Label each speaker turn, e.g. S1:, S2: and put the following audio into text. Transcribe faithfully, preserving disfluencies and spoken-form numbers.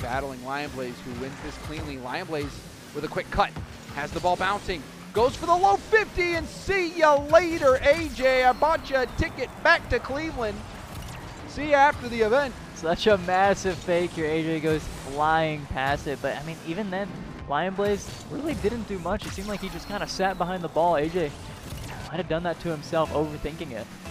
S1: battling LionBlaze, who wins this cleanly. LionBlaze with a quick cut, has the ball bouncing, goes for the low fifty, and see ya later, AyyJayy. I bought you a ticket back to Cleveland. See ya after the event.
S2: Such a massive fake here. AyyJayy goes flying past it, but I mean, even then, LionBlaze really didn't do much. It seemed like he just kind of sat behind the ball. AyyJayy might have done that to himself, overthinking it.